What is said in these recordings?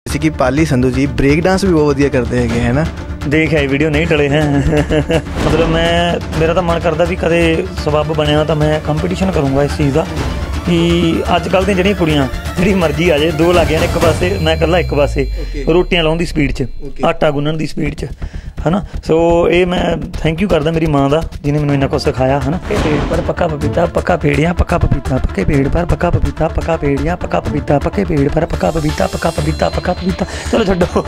जैसे कि Pali Sandhu ji break dance भी बहुत वधिया करते हैं, है ना? देख है वीडियो नहीं टले हैं मतलब मेरा तो मन करता भी कदे सबब बनया तो मैं कंपीटिशन करूँगा इस चीज़ का कि अजकल दी जिहड़ियां कुड़ियां जिहड़ी मर्जी आ जाए दो लग जाने एक पासे मैं कल्ला एक पासे रोटियां लाउण दी स्पीड च आटा गुन्नण दी स्पीड च है ना। सो ये मैं थैंक यू करदा मेरी माँ का जिन्हें मैनूं इन्ना कुछ सिखाया है ना। पेड़ पर पक्का पपीता पक्का पेड़ियां पक्का पपीता पक्के पेड़ पर पक्का पपीता पक्का पेड़ियां पक्का पपीता पक्के पेड़ पर पक्का पपीता पक्का पपीता पक्का पपीता। चलो छड्डो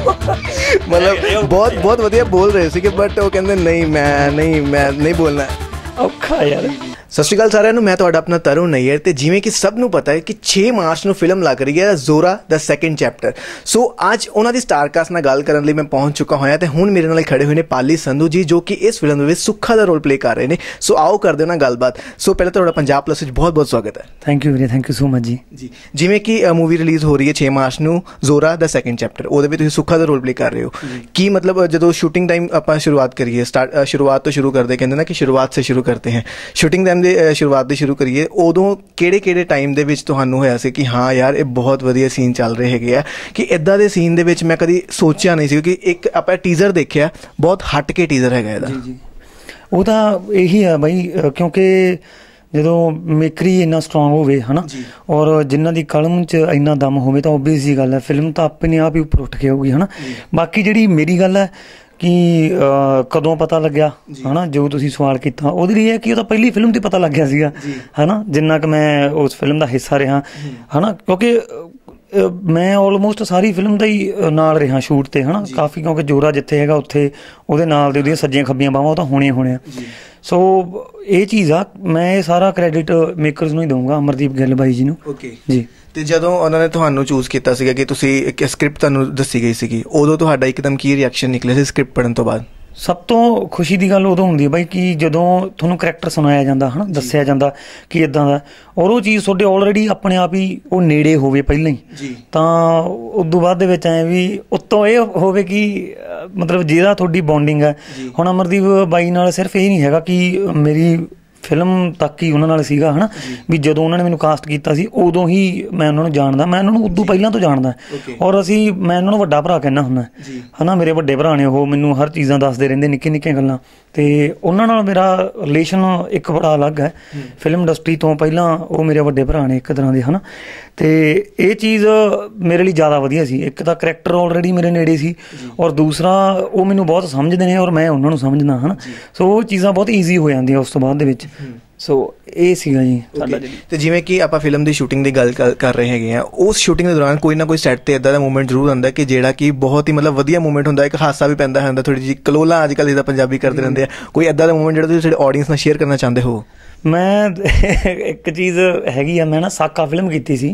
मतलब बहुत वधिया बोल रहे थे बट वो कहते नहीं मैं नहीं बोलना औखा यार। सत श्री अकाल सारिਆਂ ਨੂੰ मैं ਤੁਹਾਡਾ अपना तरुण नैयर ਤੇ ਜਿਵੇਂ ਕਿ ਸਭ ਨੂੰ ਪਤਾ ਹੈ ਕਿ 6 ਮਾਰਚ ਨੂੰ ਫਿਲਮ ਲੱਗ ਰਹੀ ਹੈ ਜ਼ੋਰਾ ਦਾ ਸੈਕੰਡ ਚੈਪਟਰ। ਸੋ ਅੱਜ ਉਹਨਾਂ ਦੀ ਸਟਾਰਕਾਸਟ ਨਾਲ ਗੱਲ ਕਰਨ ਲਈ ਮੈਂ ਪਹੁੰਚ ਚੁੱਕਾ ਹੋਇਆ ਤੇ ਹੁਣ ਮੇਰੇ ਨਾਲ ਖੜੇ ਹੋਏ ਨੇ ਪਾਲੀ ਸੰਧੂ ਜੀ ਜੋ ਕਿ ਇਸ ਫਿਲਮ ਦੇ ਵਿੱਚ ਸੁੱਖਾ ਦਾ ਰੋਲ ਪਲੇ ਕਰ ਰਹੇ ਨੇ। ਸੋ ਆਓ ਕਰਦੇ ਹਾਂ ਗੱਲਬਾਤ। ਸੋ ਪਹਿਲਾਂ ਤੁਹਾਡਾ ਪੰਜਾਬ ਪਲੱਸ ਵਿੱਚ ਬਹੁਤ ਸਵਾਗਤ ਹੈ। ਥੈਂਕ ਯੂ ਵੀਰੇ, thank you so much ji. ਜਿਵੇਂ ਕਿ ਮੂਵੀ ਰਿਲੀਜ਼ ਹੋ ਰਹੀ ਹੈ 6 ਮਾਰਚ ਨੂੰ ਜ਼ੋਰਾ ਦਾ ਸੈਕੰਡ ਚੈਪਟਰ, ਉਹਦੇ ਵਿੱਚ ਤੁਸੀਂ ਸੁੱਖਾ ਦਾ ਰੋਲ ਪਲੇ ਕਰ ਰਹੇ ਹੋ। ਕੀ मतलब ਜਦੋਂ ਸ਼ੂਟਿੰਗ ਟਾਈਮ ਆਪਾਂ ਸ਼ੁਰੂਆਤ ਕਰੀਏ ਸ਼ੁਰੂਆਤ ਤੋਂ ਸ਼ੁਰੂ ਕਰਦੇ ਕਹਿੰਦੇ ਨਾ ਕਿ ਸ਼ੁਰੂਆਤ ਸੇ ਸ਼ੁਰੂ करते हैं ਸ਼ੂਟਿੰਗ ਟਾਈਮ ਦੇ ਸ਼ੁਰੂਆਤ ਦੇ ਸ਼ੁਰੂ ਕਰੀਏ ਉਦੋਂ ਕਿਹੜੇ ਟਾਈਮ ਦੇ ਵਿੱਚ ਤੁਹਾਨੂੰ ਹੋਇਆ ਸੀ ਕਿ ਹਾਂ ਯਾਰ ਇਹ ਬਹੁਤ ਵਧੀਆ ਸੀਨ ਚੱਲ ਰਹੇ ਹੈਗੇ ਆ ਕਿ ਇੱਦਾਂ ਦੇ ਸੀਨ ਦੇ ਵਿੱਚ ਮੈਂ ਕਦੀ ਸੋਚਿਆ ਨਹੀਂ ਸੀ ਕਿਉਂਕਿ ਇੱਕ ਆਪਾਂ ਟੀਜ਼ਰ ਦੇਖਿਆ ਬਹੁਤ ਹਟ ਕੇ ਟੀਜ਼ਰ ਹੈਗਾ ਇਹਦਾ। ਜੀ ਉਹ ਤਾਂ ਇਹੀ ਆ ਬਾਈ ਕਿਉਂਕਿ ਜਦੋਂ ਮੇਕਰੀ ਇੰਨਾ ਸਟਰੋਂਗ ਹੋਵੇ ਹੈ ਨਾ ਔਰ ਜਿਨ੍ਹਾਂ ਦੀ ਕਲਮ 'ਚ ਇੰਨਾ ਦਮ ਹੋਵੇ ਤਾਂ ਓਬਵੀਅਸ ਜੀ ਗੱਲ ਹੈ ਫਿਲਮ ਤਾਂ ਆਪਣੇ ਆਪ ਹੀ ਉੱਪਰ ਉੱਠ ਕੇ ਆਊਗੀ ਹੈ ਨਾ। ਬਾਕੀ ਜਿਹੜੀ ਮੇਰੀ ਗੱਲ ਹੈ कि कदों पता लग्या है ना जो तुसी सवाल किया ਉਹਦੇ ਲਈ है कि ਉਹ पहली फिल्म तो पता लग गया ਸੀਗਾ है ना जिन्ना कि मैं उस फिल्म का हिस्सा रहा है ना क्योंकि मैं ऑलमोस्ट सारी फिल्म का ही नाल रहा शूट ते है ना काफ़ी क्योंकि जोरा जिथे है उत्थे ਉਹਦੇ ਨਾਲ ਦੇ ਉਹਦੀਆਂ ਸੱਜੀਆਂ ਖੱਬੀਆਂ ਬਾਹਾਂ ਉਹ ਤਾਂ ਹੋਣੇ ਆ। ਸੋ ਇਹ ਚੀਜ਼ ਆ ਮੈਂ ਇਹ ਸਾਰਾ ਕ੍ਰੈਡਿਟ ਮੇਕਰਸ ਨੂੰ ਹੀ ਦਊਂਗਾ ਅਮਰਦੀਪ ਗਿੱਲ ਬਾਈ ਜੀ ਨੂੰ। ਓਕੇ ਜੀ। ਤੇ ਜਦੋਂ ਉਹਨਾਂ ਨੇ ਤੁਹਾਨੂੰ ਚੂਜ਼ ਕੀਤਾ ਸੀਗਾ ਕਿ ਤੁਸੀਂ ਇੱਕ ਸਕ੍ਰਿਪਟ ਤੁਹਾਨੂੰ ਦੱਸੀ ਗਈ ਸੀਗੀ ਉਦੋਂ ਤੁਹਾਡਾ ਇੱਕਦਮ ਕੀ ਰਿਐਕਸ਼ਨ ਨਿਕਲਿਆ ਸੀ ਸਕ੍ਰਿਪਟ ਪੜ੍ਹਨ ਤੋਂ ਬਾਅਦ? ਸਭ ਤੋਂ ਖੁਸ਼ੀ ਦੀ ਗੱਲ ਉਦੋਂ ਹੁੰਦੀ ਹੈ ਬਾਈ ਕਿ ਜਦੋਂ ਤੁਹਾਨੂੰ ਕਰੈਕਟਰ ਸੁਣਾਇਆ ਜਾਂਦਾ ਹੈ ਨਾ ਦੱਸਿਆ ਜਾਂਦਾ ਕਿ ਇੱਦਾਂ ਦਾ ਔਰ ਉਹ ਚੀਜ਼ ਤੁਹਾਡੇ ਆਲਰੇਡੀ ਆਪਣੇ ਆਪ ਹੀ ਉਹ ਨੇੜੇ ਹੋਵੇ ਪਹਿਲਾਂ ਹੀ ਤਾਂ ਉਦੋਂ ਬਾਅਦ ਦੇ ਵਿੱਚ ਐਂ ਵੀ ਉੱਤੋਂ ਇਹ ਹੋਵੇ ਕਿ ਮਤਲਬ ਜਿਹਦਾ ਤੁਹਾਡੀ ਬੌਂਡਿੰਗ ਹੈ ਹੁਣ ਅਮਰਦੀਪ ਬਾਈ ਨਾਲ ਸਿਰਫ ਇਹ ਨਹੀਂ ਹੈਗਾ ਕਿ ਮੇਰੀ ਫਿਲਮ ਤੱਕ ਹੀ ਉਹਨਾਂ ਨਾਲ ਸੀਗਾ ਹੈ ਨਾ ਵੀ ਜਦੋਂ ਉਹਨਾਂ ਨੇ ਮੈਨੂੰ ਕਾਸਟ ਕੀਤਾ ਸੀ ਉਦੋਂ ਹੀ ਮੈਂ ਉਹਨਾਂ ਨੂੰ ਜਾਣਦਾ ਮੈਂ ਉਹਨਾਂ ਨੂੰ ਉਦੋਂ ਪਹਿਲਾਂ ਤੋਂ ਜਾਣਦਾ ਔਰ ਮੈਂ ਉਹਨਾਂ ਨੂੰ ਵੱਡਾ ਭਰਾ ਕਹਿੰਦਾ ਹੁੰਦਾ ਹੈ ਨਾ। ਮੇਰੇ ਵੱਡੇ ਭਰਾ ਨੇ ਉਹ ਮੈਨੂੰ ਹਰ ਚੀਜ਼ਾਂ ਦੱਸਦੇ ਰਹਿੰਦੇ ਨਿੱਕੀਆਂ ਗੱਲਾਂ ਤੇ ਉਹਨਾਂ ਨਾਲ ਮੇਰਾ ਰਿਲੇਸ਼ਨ ਇੱਕ ਬੜਾ ਅਲੱਗ ਹੈ ਫਿਲਮ ਇੰਡਸਟਰੀ ਤੋਂ ਪਹਿਲਾਂ ਉਹ ਮੇਰੇ ਵੱਡੇ ਭਰਾ ਨੇ ਇੱਕ ਤਰ੍ਹਾਂ ਦੇ ਹੈ ਨਾ। ਤੇ ਇਹ ਚੀਜ਼ ਮੇਰੇ ਲਈ ਜ਼ਿਆਦਾ ਵਧੀਆ ਸੀ ਇੱਕ ਤਾਂ ਕਰੈਕਟਰ ਆਲਰੇਡੀ ਮੇਰੇ ਨੇੜੇ ਸੀ ਔਰ ਦੂਸਰਾ ਉਹ ਮੈਨੂੰ ਬਹੁਤ ਸਮਝਦੇ ਨੇ ਔਰ ਮੈਂ ਉਹਨਾਂ ਨੂੰ ਸਮਝਦਾ ਹੈ ਨਾ। ਸੋ ਉਹ ਚੀਜ਼ਾਂ ਬਹੁਤ ਈਜ਼ੀ ਹੋ ਜਾਂਦੀਆਂ ਉਸ ਤੋਂ ਬਾਅਦ ਦੇ ਵਿੱਚ। ਸੋ ਇਹ ਸੀਗਾ ਜੀ ਸਾਡਾ। ਤੇ ਜਿਵੇਂ ਕਿ ਆਪਾਂ ਫਿਲਮ ਦੀ ਸ਼ੂਟਿੰਗ ਦੀ ਗੱਲ ਕਰ ਰਹੇ ਹੈਗੇ ਆ ਉਸ ਸ਼ੂਟਿੰਗ ਦੇ ਦੌਰਾਨ ਕੋਈ ਨਾ ਕੋਈ ਸੈੱਟ ਤੇ ਇੱਦਾਂ ਦਾ ਮੂਮੈਂਟ ਜ਼ਰੂਰ ਹੁੰਦਾ ਕਿ ਜਿਹੜਾ ਕਿ ਬਹੁਤ ਹੀ ਮਤਲਬ ਵਧੀਆ ਮੂਮੈਂਟ ਹੁੰਦਾ ਇੱਕ ਹਾਸਾ ਵੀ ਪੈਂਦਾ ਹੁੰਦਾ ਥੋੜ੍ਹੀ ਜਿਹੀ ਕਲੋਲਾ ਅੱਜ ਕੱਲ੍ਹ ਜਿੱਦਾਂ ਪੰਜਾਬੀ ਕਰਦੇ ਰਹਿੰਦੇ ਆ ਕੋਈ ਇੱਦਾਂ ਦਾ ਮੂਮੈਂਟ ਜਿਹੜਾ ਤੁਸੀਂ ਸਾਡੇ ਆਡੀਅנס ਨਾਲ ਸ਼ੇਅਰ ਕਰਨਾ ਚਾਹੁੰਦੇ ਹੋ? ਮੈਂ ਇੱਕ ਚੀਜ਼ ਹੈਗੀ ਆ ਮੈਂ ਨਾ ਸਾਕਾ ਫਿਲਮ ਕੀਤੀ ਸੀ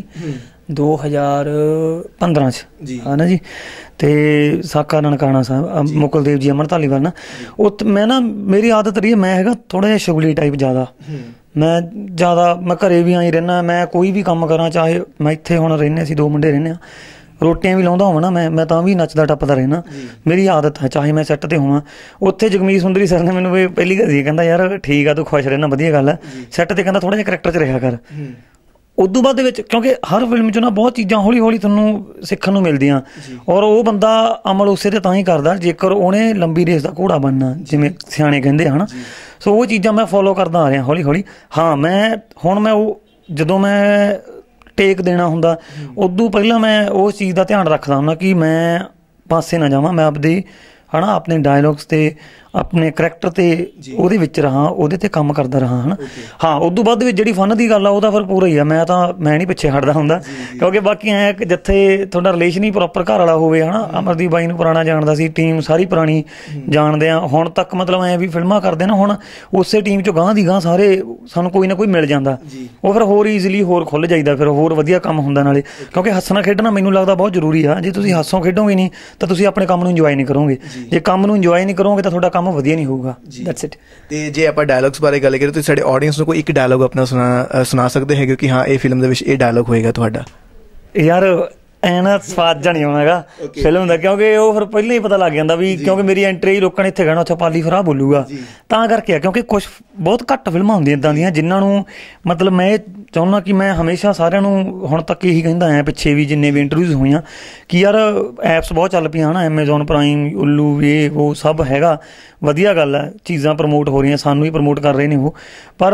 2015 'ਚ ਹੈ ਨਾ ਜੀ ਤੇ ਸਾਕਾ ਨਨਕਾਣਾ ਸਾਹਿਬ ਮੁਕਲ ਦੇਵ ਜੀ ਅਮਰ ਧਾਲੀਵਾਲ ਨਾ ਉਹ ਮੈਂ ਨਾ ਮੇਰੀ ਆਦਤ ਰਹੀ ਹੈ ਮੈਂ ਹੈਗਾ ਥੋੜ੍ਹਾ ਜਿਹਾ ਸ਼ੁਗਲੀ ਟਾਈਪ ਜ਼ਿਆਦਾ ਮੈਂ ਘਰੇ ਵੀ ਆਈ ਰਹਿੰਦਾ ਮੈਂ ਕੋਈ ਵੀ ਕੰਮ ਕਰਾਂ ਚਾਹੇ ਮੈਂ ਇੱਥੇ ਹੁਣ ਰਹਿੰਦੇ ਅਸੀਂ 2 ਮੁੰਡੇ ਰਹਿੰਦੇ ਹਾਂ ਰੋਟੀਆਂ ਵੀ ਲਾਉਂਦਾ ਹੋਵਾਂ ਨਾ ਮੈਂ ਤਾਂ ਵੀ ਨੱਚਦਾ ਟੱਪਦਾ ਰਹਿਣਾ ਮੇਰੀ ਆਦਤ ਹੈ ਚਾਹੇ ਮੈਂ ਸੈੱਟ 'ਤੇ ਹੋਵਾਂ। ਉੱਥੇ ਜਗਮੀਤ ਸੁੰਦਰੀ ਸਰ ਨੇ ਮੈਨੂੰ ਪਹਿਲੀ ਗੱਲ ਸੀ ਕਹਿੰਦਾ ਯਾਰ ਠੀਕ ਆ ਤੂੰ ਖੁਸ਼ ਰਹਿਣਾ ਵਧੀਆ ਗੱਲ ਹੈ ਸੈੱਟ 'ਤੇ ਕਹਿੰਦਾ ਥੋੜ੍ਹਾ ਜਿਹਾ ਕਰੈਕਟਰ 'ਚ ਰਿਹਾ ਕਰ। ਉਦੋਂ ਬਾਅਦ ਦੇ ਵਿੱਚ ਕਿਉਂਕਿ ਹਰ ਫਿਲਮ 'ਚ ਨਾ ਬਹੁਤ ਚੀਜ਼ਾਂ ਹੌਲੀ ਤੁਹਾਨੂੰ ਸਿੱਖਣ ਨੂੰ ਮਿਲਦੀਆਂ ਔਰ ਉਹ ਬੰਦਾ ਅਮਲ ਉਸੇ 'ਤੇ ਤਾਂ ਹੀ ਕਰਦਾ ਜੇਕਰ ਉਹਨੇ ਲੰਬੀ ਰੇਸ ਦਾ ਘੋੜਾ ਬਣਨਾ ਜਿਵੇਂ ਸਿਆਣੇ ਕਹਿੰਦੇ ਹਨ। ਸੋ ਉਹ ਚੀਜ਼ਾਂ ਮੈਂ ਫੋਲੋ ਕਰਦਾ ਆ ਰਿਹਾ ਹੌਲੀ ਹਾਂ। ਮੈਂ ਉਹ ਜਦੋਂ ਮੈਂ ਟੇਕ ਦੇਣਾ ਹੁੰਦਾ ਉਦੋਂ ਪਹਿਲਾਂ ਮੈਂ ਉਸ ਚੀਜ਼ ਦਾ ਧਿਆਨ ਰੱਖਦਾ ਹੁੰਦਾ ਕਿ ਮੈਂ ਪਾਸੇ ਨਾ ਜਾਵਾਂ ਮੈਂ ਆਪਦੀ ਹੈ ਨਾ ਆਪਣੇ ਡਾਇਲੋਗਸ 'ਤੇ ਆਪਣੇ ਕਰੈਕਟਰ 'ਤੇ ਉਹਦੇ ਵਿੱਚ ਰਹਾਂ ਉਹਦੇ 'ਤੇ ਕੰਮ ਕਰਦਾ ਰਹਾਂ ਹੈ ਨਾ। ਹਾਂ ਉਦੋਂ ਬਾਅਦ ਵਿੱਚ ਜਿਹੜੀ ਫਨ ਦੀ ਗੱਲ ਆ ਉਹਦਾ ਫਿਰ ਪੂਰਾ ਹੀ ਆ ਮੈਂ ਨਹੀਂ ਪਿੱਛੇ ਹਟਦਾ ਹੁੰਦਾ ਕਿਉਂਕਿ ਬਾਕੀ ਐਂ ਕਿ ਜਿੱਥੇ ਤੁਹਾਡਾ ਰਿਲੇਸ਼ਨ ਹੀ ਪ੍ਰੋਪਰ ਘਰ ਵਾਲਾ ਹੋਵੇ ਹੈ ਨਾ। ਅਮਰਦੀਪ ਬਾਈ ਨੂੰ ਪੁਰਾਣਾ ਜਾਣਦਾ ਸੀ ਟੀਮ ਸਾਰੀ ਪੁਰਾਣੀ ਜਾਣਦੇ ਆ ਹੁਣ ਤੱਕ ਮਤਲਬ ਐਂ ਵੀ ਫਿਲਮਾਂ ਕਰਦੇ ਨਾ ਹੁਣ ਉਸੇ ਟੀਮ 'ਚੋਂ ਗਾਂਹ ਦੀ ਗਾਂਹ ਸਾਰੇ ਸਾਨੂੰ ਕੋਈ ਨਾ ਕੋਈ ਮਿਲ ਜਾਂਦਾ ਉਹ ਫਿਰ ਹੋਰ ਈਜ਼ੀਲੀ ਹੋਰ ਖੁੱਲ੍ਹ ਜਾਈਦਾ ਫਿਰ ਹੋਰ ਵਧੀਆ ਕੰਮ ਹੁੰਦਾ ਨਾਲੇ ਕਿਉਂਕਿ ਹੱਸਣਾ ਖੇਡਣਾ ਮੈਨੂੰ ਲੱਗਦਾ ਬਹੁਤ ਜ਼ਰੂਰੀ ਆ। ਜੇ ਤੁਸੀਂ ਹੱਸੋਂ ਖੇਡੋਗੇ ਨਹੀਂ ਤਾਂ ਤੁਸੀਂ ਆਪਣੇ ਕੰਮ ਨੂੰ ਇੰਜੋਏ ਨਹੀਂ ਕਰੋਗੇ ਜੇ ਕੰਮ ਨੂੰ ਇੰਜੋਏ ਨਹੀਂ ਕਰੋਗੇ ਤਾਂ ਤੁਹਾਡਾ ਕੰਮ ਵਧੀਆ ਨਹੀਂ ਹੋਊਗਾ। That's it. ਤੇ ਜੇ ਆਪਾਂ ਡਾਇਲੌਗਸ ਬਾਰੇ ਗੱਲ ਕਰੀਏ ਤੁਸੀਂ ਸਾਡੇ ਆਡੀਅנס ਨੂੰ ਕੋਈ ਇੱਕ ਡਾਇਲੌਗ ਆਪਣਾ ਸੁਣਾ ਸਕਦੇ ਹੈਗੇ ਕਿ ਹਾਂ ਇਹ ਫਿਲਮ ਦੇ ਵਿੱਚ ਇਹ ਡਾਇਲੌਗ ਹੋਏਗਾ ਤੁਹਾਡਾ? ਯਾਰ ਐ ਨਾ ਸਵਾਦ ਜਾ ਨਹੀਂ ਆਉਣਾ ਹੈਗਾ ਫਿਲਮ ਦਾ, ਕਿਉਂਕਿ ਉਹ ਫਿਰ ਪਹਿਲਾਂ ਹੀ ਪਤਾ ਲੱਗ ਜਾਂਦਾ ਵੀ, ਕਿਉਂਕਿ ਮੇਰੀ ਐਂਟਰੀ ਲੋਕਾਂ ਨੇ ਇੱਥੇ ਕਹਿਣਾ ਅੱਛਾ ਪਾਲੀ ਫਿਰ ਆਹ ਬੋਲੂਗਾ, ਤਾਂ ਕਰਕੇ ਆ। ਕਿਉਂਕਿ ਕੁਛ ਬਹੁਤ ਘੱਟ ਫਿਲਮਾਂ ਹੁੰਦੀਆਂ ਇੱਦਾਂ ਦੀਆਂ ਜਿਨ੍ਹਾਂ ਨੂੰ ਮਤਲਬ ਮੈਂ ਇਹ ਚਾਹੁੰਦਾ ਕਿ ਮੈਂ ਹਮੇਸ਼ਾ ਸਾਰਿਆਂ ਨੂੰ ਹੁਣ ਤੱਕ ਇਹੀ ਕਹਿੰਦਾ ਆਇਆ, ਪਿੱਛੇ ਵੀ ਜਿੰਨੇ ਵੀ ਇੰਟਰਵਿਊਜ਼ ਹੋਈਆਂ, ਕਿ ਯਾਰ ਐਪਸ ਬਹੁਤ ਚੱਲ ਪਈਆਂ ਨਾ, ਐਮਾਜ਼ੋਨ ਪ੍ਰਾਈਮ, ਉੱਲੂ, ਇਹ ਉਹ ਸਭ ਹੈਗਾ, ਵਧੀਆ ਗੱਲ ਹੈ, ਚੀਜ਼ਾਂ ਪ੍ਰਮੋਟ ਹੋ ਰਹੀਆਂ, ਸਾਨੂੰ ਵੀ ਪ੍ਰਮੋਟ ਕਰ ਰਹੇ ਨੇ ਉਹ। ਪਰ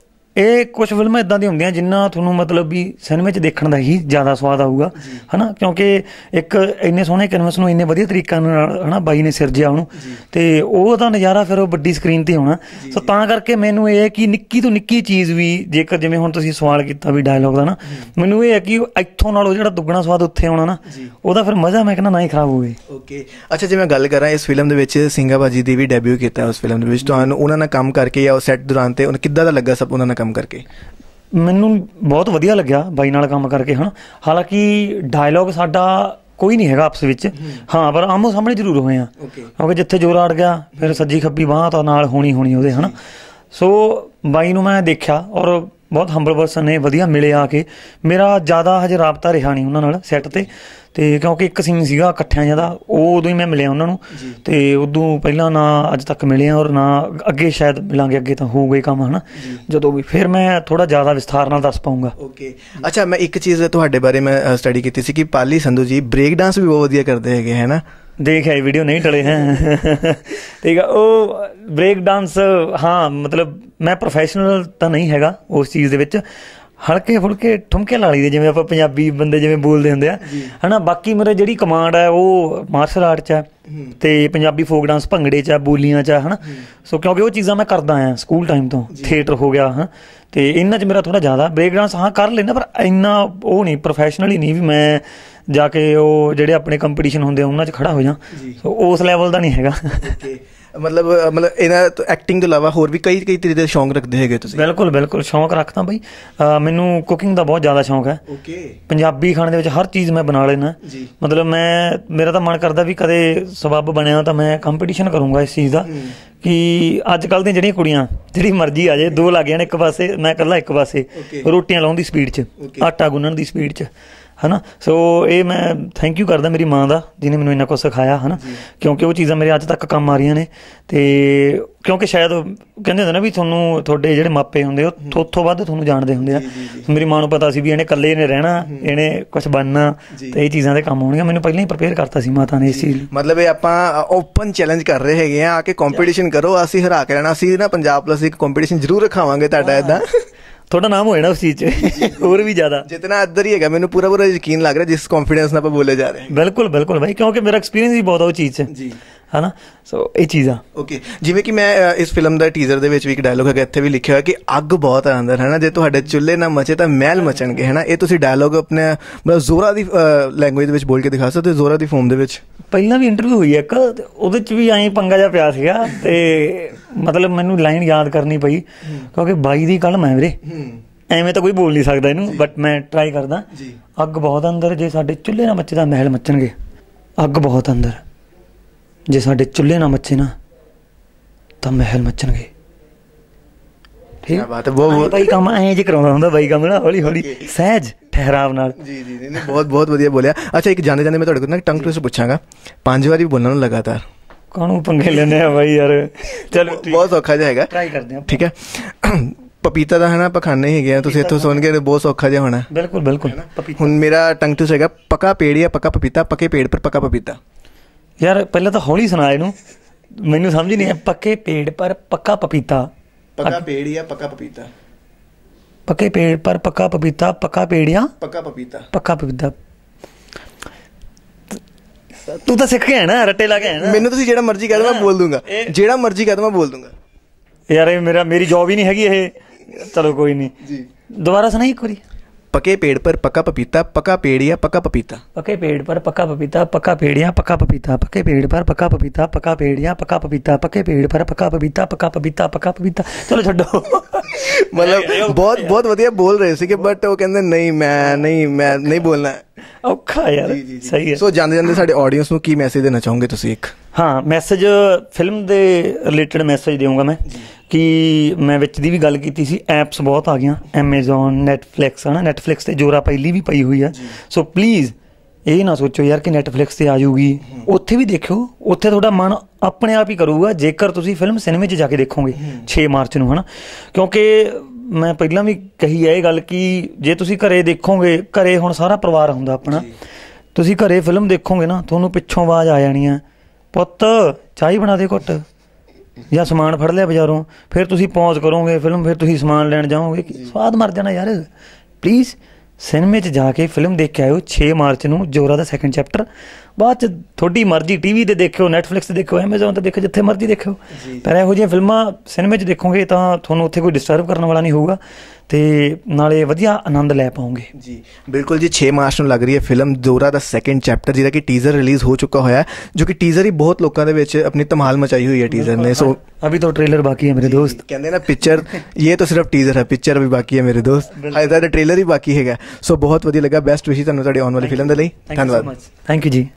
ਇਹ ਕੁਛ ਫਿਲਮਾਂ ਇੱਦਾਂ ਦੀਆਂ ਹੁੰਦੀਆਂ ਜਿੰਨਾ ਤੁਹਾਨੂੰ ਮਤਲਬ ਵੀ ਸਿਨੇਮੇ 'ਚ ਦੇਖਣ ਦਾ ਹੀ ਜ਼ਿਆਦਾ ਸਵਾਦ ਆਊਗਾ, ਹੈ ਨਾ। ਕਿਉਂਕਿ ਇੱਕ ਇੰਨੇ ਸੋਹਣੇ ਕੈਨਵਸ ਨੂੰ ਇੰਨੇ ਵਧੀਆ ਤਰੀਕੇ ਨਾਲ ਹੈ ਨਾ ਬਾਈ ਨੇ ਸਿਰਜਿਆ ਉਹਨੂੰ, ਅਤੇ ਉਹਦਾ ਨਜ਼ਾਰਾ ਫਿਰ ਉਹ ਵੱਡੀ ਸਕਰੀਨ 'ਤੇ ਆਉਣਾ। ਸੋ ਤਾਂ ਕਰਕੇ ਮੈਨੂੰ ਇਹ ਹੈ ਕਿ ਨਿੱਕੀ ਤੋਂ ਨਿੱਕੀ ਚੀਜ਼ ਵੀ, ਜੇਕਰ ਜਿਵੇਂ ਹੁਣ ਤੁਸੀਂ ਸਵਾਲ ਕੀਤਾ ਵੀ ਡਾਇਲੋਗ ਦਾ ਨਾ, ਮੈਨੂੰ ਇਹ ਹੈ ਕਿ ਇੱਥੋਂ ਨਾਲੋਂ ਜਿਹੜਾ ਦੁੱਗਣਾ ਸਵਾਦ ਉੱਥੇ ਆਉਣਾ ਨਾ, ਉਹਦਾ ਫਿਰ ਮਜ਼ਾ ਮੈਂ ਕਹਿੰਦਾ ਨਾ ਹੀ ਖਰਾਬ ਹੋਵੇ। ਓਕੇ, ਅੱਛਾ, ਜੇ ਮੈਂ ਗੱਲ ਕਰਾਂ ਇਸ ਫਿਲਮ ਦੇ ਵਿੱਚ ਸਿੰਘਾ ਭਾਜੀ ਦੀ ਵੀ ਡੈਬਿਊ ਕੀਤਾ ਉਸ ਫਿਲਮ ਦੇ ਵਿੱਚ, ਤੁਹਾਨੂੰ ਉਹਨਾਂ ਨਾਲ ਕੰਮ ਕਰਕੇ ਜਾਂ ਉਹ ਸੈੱਟ ਦੌਰਾਨ 'ਤੇ ਉਹਨੂੰ ਕਿੱਦਾਂ ਦਾ ਲੱਗਾ ਸਭ ਉਹਨਾਂ ਨਾਲ ਕੰਮ ਕਰਕੇ? ਮੈਨੂੰ ਬਹੁਤ ਵਧੀਆ ਲੱਗਿਆ ਬਾਈ ਨਾਲ ਕੰਮ ਕਰਕੇ, ਹੈ ਨਾ। ਹਾਲਾਂਕਿ ਡਾਇਲੋਗ ਸਾਡਾ ਕੋਈ ਨਹੀਂ ਹੈਗਾ ਆਪਸ ਵਿੱਚ, ਹਾਂ, ਪਰ ਆਮੋ ਸਾਹਮਣੇ ਜ਼ਰੂਰ ਹੋਏ ਆ, ਕਿਉਂਕਿ ਜਿੱਥੇ ਜੋਰ ਅੜ ਗਿਆ ਫਿਰ ਸੱਜੀ ਖੱਬੀ ਬਾਂਹ ਤਾਂ ਨਾਲ ਹੋਣੀ ਉਹਦੇ, ਹੈ ਨਾ। ਸੋ ਬਾਈ ਨੂੰ ਮੈਂ ਦੇਖਿਆ ਔਰ ਬਹੁਤ ਹੰਬਲ ਪਰਸਨ ਨੇ, ਵਧੀਆ ਮਿਲੇ ਆ ਕੇ। ਮੇਰਾ ਜ਼ਿਆਦਾ ਹਜੇ ਰਾਬਤਾ ਰਿਹਾ ਨਹੀਂ ਉਹਨਾਂ ਨਾਲ ਸੈੱਟ 'ਤੇ, ਅਤੇ ਕਿਉਂਕਿ ਇੱਕ ਸੀਨ ਸੀਗਾ ਇਕੱਠਿਆਂ ਜਿਹਾ, ਉਹ ਉਦੋਂ ਹੀ ਮੈਂ ਮਿਲਿਆ ਉਹਨਾਂ ਨੂੰ, ਅਤੇ ਉਦੋਂ ਪਹਿਲਾਂ ਨਾ ਅੱਜ ਤੱਕ ਮਿਲੇ ਔਰ ਨਾ ਅੱਗੇ ਸ਼ਾਇਦ ਮਿਲਾਂਗੇ, ਅੱਗੇ ਤਾਂ ਹੋਊਗਾ ਹੀ ਕੰਮ, ਹੈ ਨਾ, ਜਦੋਂ ਵੀ ਫਿਰ ਮੈਂ ਥੋੜ੍ਹਾ ਜ਼ਿਆਦਾ ਵਿਸਥਾਰ ਨਾਲ ਦੱਸ ਪਾਊਂਗਾ। ਓਕੇ, ਅੱਛਾ, ਮੈਂ ਇੱਕ ਚੀਜ਼ ਤੁਹਾਡੇ ਬਾਰੇ ਮੈਂ ਸਟੱਡੀ ਕੀਤੀ ਸੀ ਕਿ ਪਾਲੀ ਸੰਧੂ ਜੀ ਬ੍ਰੇਕ ਡਾਂਸ ਵੀ ਬਹੁਤ ਵਧੀਆ ਕਰਦੇ ਹੈਗੇ, ਹੈ ਨਾ। ਦੇਖ ਆਏ ਵੀਡੀਓ ਨਹੀਂ ਟਲੇ ਹੈ ਠੀਕ ਆ। ਉਹ ਬ੍ਰੇਕ ਡਾਂਸ, ਹਾਂ, ਮਤਲਬ ਮੈਂ ਪ੍ਰੋਫੈਸ਼ਨਲ ਤਾਂ ਨਹੀਂ ਹੈਗਾ ਉਸ ਚੀਜ਼ ਦੇ ਵਿੱਚ, ਹਲਕੇ ਫੁਲਕੇ ਠੁਮਕੇ ਲਾ ਲਈ ਦੇ, ਜਿਵੇਂ ਆਪਾਂ ਪੰਜਾਬੀ ਬੰਦੇ ਜਿਵੇਂ ਬੋਲਦੇ ਹੁੰਦੇ ਆ, ਹੈ ਨਾ। ਬਾਕੀ ਮੇਰੇ ਜਿਹੜੀ ਕਮਾਂਡ ਹੈ ਉਹ ਮਾਰਸ਼ਲ ਆਰਟ 'ਚ ਹੈ, ਅਤੇ ਪੰਜਾਬੀ ਫੋਕ ਡਾਂਸ ਭੰਗੜੇ 'ਚ ਹੈ, ਬੋਲੀਆਂ 'ਚ ਹੈ, ਹੈ ਨਾ। ਸੋ ਕਿਉਂਕਿ ਉਹ ਚੀਜ਼ਾਂ ਮੈਂ ਕਰਦਾ ਆਇਆ ਸਕੂਲ ਟਾਈਮ ਤੋਂ, ਥੀਏਟਰ ਹੋ ਗਿਆ, ਹਾਂ, ਅਤੇ ਇਹਨਾਂ 'ਚ ਮੇਰਾ ਥੋੜ੍ਹਾ ਜ਼ਿਆਦਾ। ਬ੍ਰੇਕ ਡਾਂਸ ਹਾਂ ਕਰ ਲੈਂਦਾ, ਪਰ ਇੰਨਾ ਉਹ ਨਹੀਂ, ਪ੍ਰੋਫੈਸ਼ਨਲੀ ਨਹੀਂ ਵੀ ਮੈਂ ਜਾ ਕੇ ਉਹ ਜਿਹੜੇ ਆਪਣੇ ਕੰਪੀਟੀਸ਼ਨ ਹੁੰਦੇ ਆ ਉਹਨਾਂ 'ਚ ਖੜਾ ਹੋ ਜਾ, ਸੋ ਉਸ ਲੈਵਲ ਦਾ ਨਹੀਂ ਹੈਗਾ। ਮਤਲਬ ਇਹਨਾਂ ਤੋਂ ਐਕਟਿੰਗ ਤੋਂ ਇਲਾਵਾ ਹੋਰ ਵੀ ਕਈ ਤਰੀਕੇ ਦੇ ਸ਼ੌਂਕ ਰੱਖਦੇ ਹੈਗੇ ਤੁਸੀਂ? ਬਿਲਕੁਲ ਬਿਲਕੁਲ, ਸ਼ੌਂਕ ਰੱਖਦਾ ਬਈ। ਮੈਨੂੰ ਕੁਕਿੰਗ ਦਾ ਬਹੁਤ ਜ਼ਿਆਦਾ ਸ਼ੌਂਕ ਹੈ। ਪੰਜਾਬੀ ਖਾਣੇ ਦੇ ਵਿੱਚ ਹਰ ਚੀਜ਼ ਮੈਂ ਬਣਾ ਲੈਂਦਾ, ਮਤਲਬ ਮੇਰਾ ਤਾਂ ਮਨ ਕਰਦਾ ਵੀ ਕਦੇ ਸਬੱਬ ਬਣਿਆ ਤਾਂ ਮੈਂ ਕੰਪੀਟੀਸ਼ਨ ਕਰੂੰਗਾ ਇਸ ਚੀਜ਼ ਦਾ, ਕਿ ਅੱਜ ਕੱਲ੍ਹ ਦੀਆਂ ਜਿਹੜੀਆਂ ਕੁੜੀਆਂ ਜਿਹੜੀ ਮਰਜ਼ੀ ਆ ਜਾਏ, ਦੋ ਲੱਗ ਜਾਣ ਇੱਕ ਪਾਸੇ, ਮੈਂ ਇਕੱਲਾ ਇੱਕ ਪਾਸੇ, ਰੋਟੀਆਂ ਲਾਉਣ ਦੀ ਸਪੀਡ 'ਚ, ਆਟਾ ਗੁੰਨਣ ਦੀ ਸਪੀਡ 'ਚ, ਹੈ ਨਾ। ਸੋ ਇਹ ਮੈਂ ਥੈਂਕ ਯੂ ਕਰਦਾ ਮੇਰੀ ਮਾਂ ਦਾ, ਜਿਹਨੇ ਮੈਨੂੰ ਇੰਨਾ ਕੁਛ ਸਿਖਾਇਆ, ਹੈ ਨਾ, ਕਿਉਂਕਿ ਉਹ ਚੀਜ਼ਾਂ ਮੇਰੇ ਅੱਜ ਤੱਕ ਕੰਮ ਆ ਰਹੀਆਂ ਨੇ। ਅਤੇ ਕਿਉਂਕਿ ਸ਼ਾਇਦ ਕਹਿੰਦੇ ਹੁੰਦੇ ਨਾ ਵੀ ਤੁਹਾਨੂੰ ਤੁਹਾਡੇ ਜਿਹੜੇ ਮਾਪੇ ਹੁੰਦੇ ਉਹ ਉੱਥੋਂ ਵੱਧ ਤੁਹਾਨੂੰ ਜਾਣਦੇ ਹੁੰਦੇ ਆ। ਮੇਰੀ ਮਾਂ ਨੂੰ ਪਤਾ ਸੀ ਵੀ ਇਹਨੇ ਇਕੱਲੇ ਨੇ ਰਹਿਣਾ, ਇਹਨੇ ਕੁਛ ਬਣਨਾ, ਅਤੇ ਇਹ ਚੀਜ਼ਾਂ ਦੇ ਕੰਮ ਹੋਣਗੀਆਂ। ਮੈਨੂੰ ਪਹਿਲਾਂ ਹੀ ਪ੍ਰਪੇਅਰ ਕਰਤਾ ਸੀ ਮਾਤਾ ਨੇ ਇਸ ਚੀਜ਼। ਮਤਲਬ ਇਹ ਆਪਾਂ ਓਪਨ ਚੈਲੰਜ ਕਰ ਰਹੇ ਹੈਗੇ ਆ ਕੇ ਕੰਪੀਟੀਸ਼ਨ ਕਰੋ, ਅਸੀਂ ਹਰਾ ਕੇ ਰਹਿਣਾ। ਅਸੀਂ ਨਾ ਪੰਜਾਬ ਪਲੱਸ ਇੱਕ ਕੰਪੀਟੀਸ਼ਨ ਜ਼ਰੂਰ ਰਖਾਵਾਂਗੇ ਤੁਹਾਡਾ, ਇੱਦਾਂ ਤੁਹਾਡਾ ਨਾਮ ਹੋਇਆ ਨਾ ਉਸ ਚੀਜ਼ 'ਚ ਹੋਰ ਵੀ ਜ਼ਿਆਦਾ, ਜਿਤਨਾ ਇੱਧਰ ਹੀ ਹੈਗਾ। ਮੈਨੂੰ ਪੂਰਾ ਯਕੀਨ ਲੱਗ ਰਿਹਾ ਜਿਸ ਕੌਨਫੀਡੈਂਸ ਨਾਲ ਆਪਾਂ ਬੋਲੇ ਜਾ ਰਹੇ ਹਾਂ। ਬਿਲਕੁਲ ਬਿਲਕੁਲ ਭਾਈ, ਕਿਉਂਕਿ ਮੇਰਾ ਐਕਸਪੀਰੀਅੰਸ ਵੀ ਬਹੁਤ ਆ ਉਹ ਚੀਜ਼ 'ਚ, ਹੈ ਨਾ। ਸੋ ਇਹ ਚੀਜ਼ ਆ। ਓਕੇ, ਜਿਵੇਂ ਕਿ ਮੈਂ ਇਸ ਫਿਲਮ ਦਾ ਟੀਜ਼ਰ ਦੇ ਵਿੱਚ ਵੀ ਇੱਕ ਡਾਇਲੋਗ ਹੈਗਾ, ਇੱਥੇ ਵੀ ਲਿਖਿਆ ਹੋਇਆ ਕਿ ਅੱਗ ਬਹੁਤ ਆ ਅੰਦਰ, ਹੈ ਨਾ, ਜੇ ਤੁਹਾਡੇ ਚੁੱਲ੍ਹੇ ਨਾ ਮਚੇ ਤਾਂ ਮਹਿਲ ਮਚਣਗੇ, ਹੈ ਨਾ। ਇਹ ਤੁਸੀਂ ਡਾਇਲੋਗ ਆਪਣੇ ਮਤਲਬ ਜ਼ੋਰਾ ਦੀ ਲੈਂਗੁਏਜ ਦੇ ਵਿੱਚ ਬੋਲ ਕੇ ਦਿਖਾ ਸਕਦੇ, ਜ਼ੋਰਾ ਦੀ ਫੋਮ ਦੇ ਵਿੱਚ? ਪਹਿਲਾਂ ਵੀ ਇੰਟਰਵਿਊ ਹੋਈ ਇੱਕ, ਉਹਦੇ 'ਚ ਵੀ ਐਂ ਪੰਗਾ ਜਿਹਾ ਪਿਆ ਸੀਗਾ, ਅਤੇ ਮਤਲਬ ਮੈਨੂੰ ਲਾਈਨ ਯਾਦ ਕਰਨੀ ਪਈ, ਕਿਉਂਕਿ ਬਾਈ ਦੀ ਕਲਮ ਹੈ ਵੀਰੇ, ਐਵੇਂ ਤਾਂ ਕੋਈ ਬੋਲ ਨਹੀਂ ਸਕਦਾ ਇਹਨੂੰ, ਬਟ ਮੈਂ ਟਰਾਈ ਕਰਦਾ। ਅੱਗ ਬਹੁਤ ਅੰਦਰ, ਜੇ ਸਾਡੇ ਚੁੱਲ੍ਹੇ ਨਾ ਮੱਚੇ ਤਾਂ ਮਹਿਲ ਮੱਚਣਗੇ। ਅੱਗ ਬਹੁਤ ਅੰਦਰ, ਜੇ ਸਾਡੇ ਚੁੱਲ੍ਹੇ ਨਾ ਮੱਚੇ ਨਾ ਤਾਂ ਮਹਿਲ ਮੱਚਣਗੇ। ਠੀਕ ਬਾਤ ਹੈ, ਬਹੁਤ ਬਾਈ ਕੰਮ ਐਂ ਜੇ ਕਰਾਉਂਦਾ ਹੁੰਦਾ ਬਾਈ ਕੰਮ ਨਾ, ਹੌਲੀ ਹੌਲੀ ਸਹਿਜ ਠਹਿਰਾਵ ਨਾਲ। ਜੀ ਜੀ, ਨਹੀਂ ਬਹੁਤ ਵਧੀਆ ਬੋਲਿਆ। ਅੱਛਾ, ਇੱਕ ਜਾਂਦੇ ਜਾਂਦੇ ਮੈਂ ਤੁਹਾਡੇ ਕੋਲ ਨਾ ਟੰਗ ਟਵਿਸਟਰ ਪੁੱਛਾਂਗਾ, 5 ਵਾਰੀ ਬੋਲਣਾ ਨੂੰ ਲਗਾਤਾਰ, ਕਾਹਨੂੰ ਪੰਗੇ ਲੈਂਦੇ ਆ ਬਾਈ ਯਾਰ? ਚਲੋ ਬਹੁਤ ਸੌਖਾ ਜਿਹਾ ਹੈਗਾ, ਟਰਾਈ ਕਰਦੇ ਹਾਂ, ਠੀਕ ਹੈ। ਪਪੀਤਾ ਦਾ ਹੈ ਨਾ, ਪਖਾਨੇ ਹੈਗੇ ਆ, ਤੁਸੀਂ ਇੱਥੋਂ ਸੁਣ ਕੇ ਬਹੁਤ ਸੌਖਾ ਜਿਹਾ ਹੋਣਾ। ਬਿਲਕੁਲ ਬਿਲकुल। ਹੁਣ ਮੇਰਾ ਟੰਗ ਟਵਿਸਟਰ ਹੈਗਾ, ਪੱਕਾ ਪੇੜ ਜਾਂ ਪੱਕਾ ਪਪੀਤਾ? ਪੱਕੇ ਪੇੜ ਪਰ ਪੱਕਾ ਪਪੀਤਾ। ਯਾਰ ਪਹਿਲਾਂ ਤਾਂ ਹੌਲੀ ਸੁਣਾ ਇਹਨੂੰ, ਮੈਨੂੰ ਸਮਝ ਨਹੀਂ ਆ। ਪੱਕੇ ਪੇੜ ਪਰ ਪੱਕਾ ਪਪੀਤਾ, ਪੱਕਾ ਪੇੜ ਜਾਂ ਪੱਕਾ ਪਪੀਤਾ? ਪੱਕੇ ਪੇੜ ਪਰ ਪੱਕਾ ਪਪੀਤਾ, ਪੱਕਾ ਪੇੜ ਜਾਂ ਪੱਕਾ ਪਪੀਤਾ? ਪੱਕਾ ਪਪੀਤਾ। ਤੂੰ ਤਾਂ ਸਿੱਖ ਗਿਆ ਨਾ, ਰੱਟੇ ਲਾ ਕੇ ਆਇਆ ਨਾ। ਮੈਨੂੰ ਤੁਸੀਂ ਜਿਹੜਾ ਮਰਜ਼ੀ ਕਹਿ ਦੋ ਮੈਂ ਬੋਲ ਦੂੰਗਾ, ਜਿਹੜਾ ਮਰਜ਼ੀ ਕਹਿ ਦੋ ਮੈਂ ਬੋਲ ਦੂੰਗਾ। ਯਾਰ ਇਹ ਮੇਰੀ ਜੋਬ ਹੀ ਨਹੀਂ ਹੈਗੀ ਇਹ। ਚਲੋ ਕੋਈ ਨਹੀਂ ਜੀ, ਦੁਬਾਰਾ ਸੁਣਾਈ ਇੱਕ ਵਾਰੀ। पके पेड़ पर पका पपीता, पका पेड़ या पका पपीता? पके पेड़ पर पका पपीता, पका पेड़ या पका पपीता, पके पेड़ पर पका पपीता, पका पेड़ या पका पपीता, पके पेड़ पर पका पपीता, पका पपीता, पका पपीता। चलो छड्डो। मतलब बहुत बहुत वधिया बोल रहे थे, बट वो कहते नहीं मैं नहीं बोलना औखा यार। सही है। सो जाते जाते साडे ऑडियंस नूं की मैसेज देना चाहोगे तुसीं? एक हाँ मैसेज फिल्म दे रिलेटेड मैसेज देऊँगा मैं कि मैं विच दी भी गल कीती सी, ऐप्स बहुत आ गई, एमेजोन, नैटफ्लिक्स है ना, नैटफ्लिक्स ते जोरा पहली भी पई हुई है। सो प्लीज़ ਇਹ ਨਾ ਸੋਚੋ ਯਾਰ ਕਿ ਨੈਟਫਲਿਕਸ ਤੇ ਆ ਜਾਊਗੀ, ਉੱਥੇ ਵੀ ਦੇਖਿਓ, ਉੱਥੇ ਤੁਹਾਡਾ ਮਨ ਆਪਣੇ ਆਪ ਹੀ ਕਰੂਗਾ ਜੇਕਰ ਤੁਸੀਂ ਫਿਲਮ ਸਿਨੇਮੇ 'ਚ ਜਾ ਕੇ ਦੇਖੋਗੇ 6 ਮਾਰਚ ਨੂੰ, ਹੈ ਨਾ। ਕਿਉਂਕਿ ਮੈਂ ਪਹਿਲਾਂ ਵੀ ਕਹੀ ਹੈ ਇਹ ਗੱਲ ਕਿ ਜੇ ਤੁਸੀਂ ਘਰੇ ਦੇਖੋਗੇ, ਘਰੇ ਹੁਣ ਸਾਰਾ ਪਰਿਵਾਰ ਹੁੰਦਾ ਆਪਣਾ, ਤੁਸੀਂ ਘਰੇ ਫਿਲਮ ਦੇਖੋਗੇ ਨਾ, ਤੁਹਾਨੂੰ ਪਿੱਛੋਂ ਆਵਾਜ਼ ਆ ਜਾਣੀ ਆ, ਪੁੱਤ ਚਾਹ ਬਣਾ ਦੇ ਘੁੱਟ, ਜਾਂ ਸਮਾਨ ਫੜ ਲਿਆ ਬਾਜ਼ਾਰੋਂ, ਫਿਰ ਤੁਸੀਂ ਪੌਜ਼ ਕਰੋਗੇ ਫਿਲਮ, ਫਿਰ ਤੁਸੀਂ ਸਮਾਨ ਲੈਣ ਜਾਓਗੇ, ਸਵਾਦ ਮਰ ਜਾਣਾ ਯਾਰ। ਪਲੀਜ਼ ਸਿਨੇਮੇ 'ਚ ਜਾ ਕੇ ਫਿਲਮ ਦੇਖ ਕੇ ਆਇਓ 6 ਮਾਰਚ ਨੂੰ, ਜ਼ੋਰਾ ਦਾ ਸੈਕੰਡ ਚੈਪਟਰ। ਬਾਅਦ 'ਚ ਤੁਹਾਡੀ ਮਰਜ਼ੀ TV 'ਤੇ ਦੇਖਿਓ, ਨੈਟਫਲਿਕਸ 'ਤੇ ਦੇਖਿਓ, ਐਮਾਜ਼ੋਨ 'ਤੇ ਦੇਖੋ, ਜਿੱਥੇ ਮਰਜ਼ੀ ਦੇਖਿਓ, ਪਰ ਇਹੋ ਜਿਹੀਆਂ ਫਿਲਮਾਂ ਸਿਨੇਮੇ 'ਚ ਦੇਖੋਗੇ ਤਾਂ ਤੁਹਾਨੂੰ ਉੱਥੇ ਕੋਈ ਡਿਸਟਰਬ ਕਰਨ ਵਾਲਾ ਨਹੀਂ ਹੋਊਗਾ, ਤੇ ਨਾਲੇ ਵਧੀਆ ਆਨੰਦ ਲੈ ਪਾਓਗੇ। ਜੀ ਬਿਲਕੁਲ ਜੀ, 6 ਮਾਰਚ ਨੂੰ ਲੱਗ ਰਹੀ ਹੈ ਫਿਲਮ ਜ਼ੋਰਾ ਦਾ ਸੈਕੰਡ ਚੈਪਟਰ, ਜਿਹਦਾ ਕਿ ਟੀਜ਼ਰ ਰਿਲੀਜ਼ ਹੋ ਚੁੱਕਾ ਹੋਇਆ, ਜੋ ਕਿ ਟੀਜ਼ਰ ਹੀ ਬਹੁਤ ਲੋਕਾਂ ਦੇ ਵਿੱਚ ਆਪਣੀ ਧਮਾਲ ਮਚਾਈ ਹੋਈ ਹੈ ਟੀਜ਼ਰ ਨੇ। ਸੋ अभी तो ट्रेलर बाकी है मेरे दोस्त, कहते हैं ना पिक्चर, ये तो सिर्फ टीजर है, पिक्चर भी बाकी है मेरे दोस्त, हाई ट्रेलर ही बाकी है। सो बहुत वधिया लगा, बेस्ट विश ਤੁਹਾਨੂੰ ਤੁਹਾਡੀ ਆਉਣ ਵਾਲੀ ਫਿਲਮ ਦੇ ਲਈ, ਧੰਨਵਾਦ। Thank you ji.